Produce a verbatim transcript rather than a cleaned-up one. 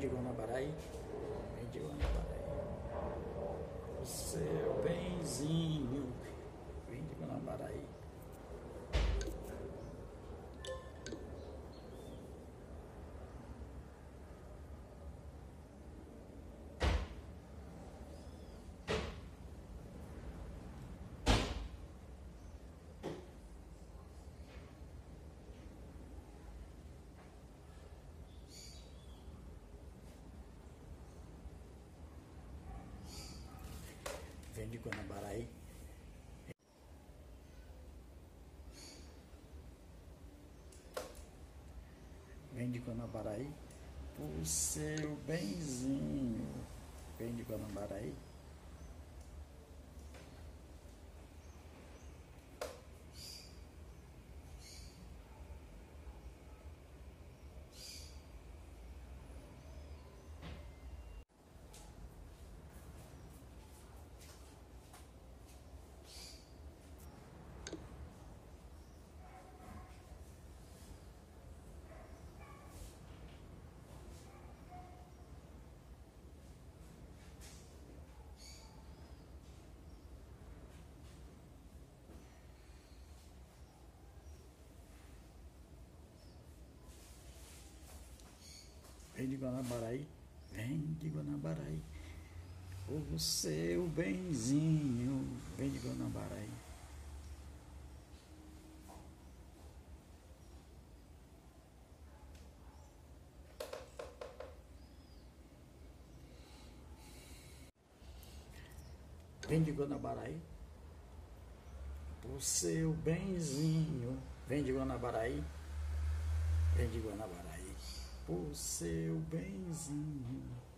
de Guanabaraí, vem de Guanabaraí. O seu benzinho, vem de Guanabaraí. Vem de Guanabaraí. Vem de Guanabaraí. O seu benzinho. Vem de Guanabaraí. Vem de Guanabaraí, vem de Guanabaraí, o seu benzinho, vem de Guanabaraí. Vem de Guanabaraí, o seu benzinho, vem de Guanabaraí, vem de Guanabaraí. O seu benzinho.